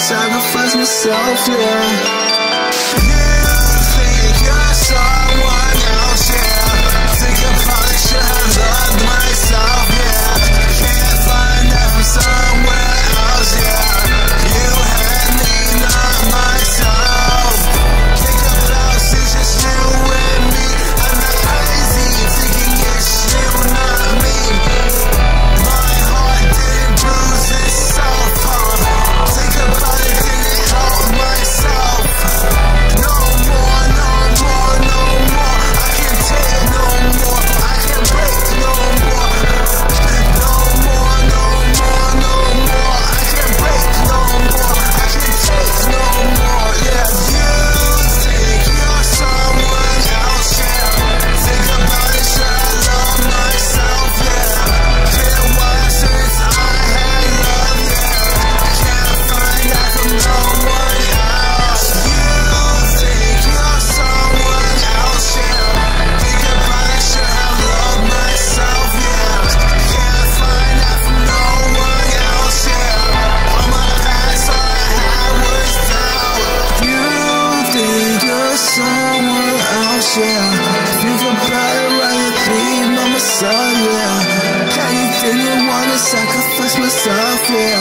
sacrifice myself, yeah. You think you're someone else, yeah. Think I probably should have loved myself, yeah. Can't find that from somewhere else, yeah. You had me, not myself. Think about since it's you and me. I'm not crazy, thinking it's you, not me. My heart didn't bruise itself, huh? Think about it, didn't help myself. No more, no more, no more. I can't take no more. I can't break no more. No more, no more, no more. I can't break no more. I can't take no more, yeah. You think you're someone else, yeah. Think about it, should I love myself, yeah. Been a while since I had love, yeah. Can't find that from no one else. You think you're someone else, yeah. Think about it, should I love myself, yeah. Can't find that from no one else, yeah. All my past, all I had was doubt. You think you're someone else, yeah. Think about it, rather be by myself, yeah. Anything you wanna sacrifice myself, yeah.